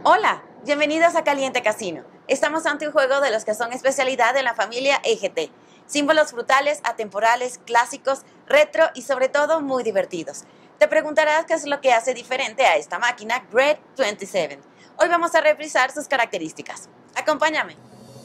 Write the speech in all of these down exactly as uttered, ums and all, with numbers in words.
Hola, bienvenidos a Caliente Casino. Estamos ante un juego de los que son especialidad de la familia E G T. Símbolos frutales, atemporales, clásicos, retro y sobre todo muy divertidos. Te preguntarás qué es lo que hace diferente a esta máquina Great veintisiete. Hoy vamos a reprisar sus características. Acompáñame.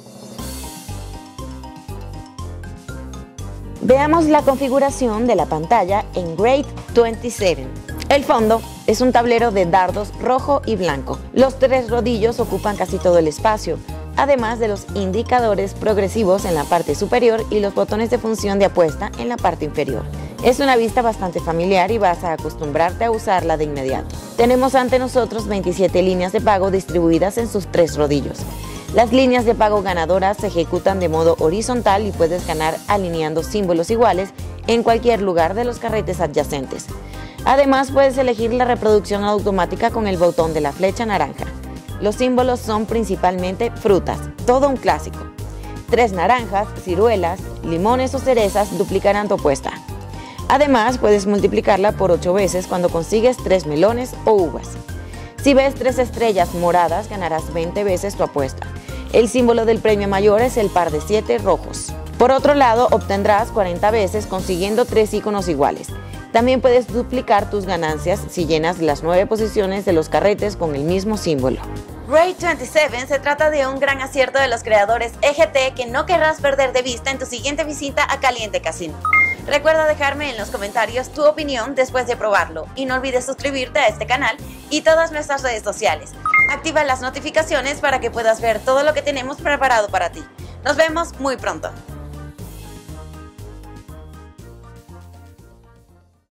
Veamos la configuración de la pantalla en Great veintisiete. El fondo es un tablero de dardos rojo y blanco. Los tres rodillos ocupan casi todo el espacio, además de los indicadores progresivos en la parte superior y los botones de función de apuesta en la parte inferior. Es una vista bastante familiar y vas a acostumbrarte a usarla de inmediato. Tenemos ante nosotros veintisiete líneas de pago distribuidas en sus tres rodillos. Las líneas de pago ganadoras se ejecutan de modo horizontal y puedes ganar alineando símbolos iguales en cualquier lugar de los carretes adyacentes. Además, puedes elegir la reproducción automática con el botón de la flecha naranja. Los símbolos son principalmente frutas, todo un clásico. Tres naranjas, ciruelas, limones o cerezas duplicarán tu apuesta. Además, puedes multiplicarla por ocho veces cuando consigues tres melones o uvas. Si ves tres estrellas moradas, ganarás veinte veces tu apuesta. El símbolo del premio mayor es el par de siete rojos. Por otro lado, obtendrás cuarenta veces consiguiendo tres iconos iguales. También puedes duplicar tus ganancias si llenas las nueve posiciones de los carretes con el mismo símbolo. Great veintisiete se trata de un gran acierto de los creadores E G T que no querrás perder de vista en tu siguiente visita a Caliente Casino. Recuerda dejarme en los comentarios tu opinión después de probarlo y no olvides suscribirte a este canal y todas nuestras redes sociales. Activa las notificaciones para que puedas ver todo lo que tenemos preparado para ti. Nos vemos muy pronto.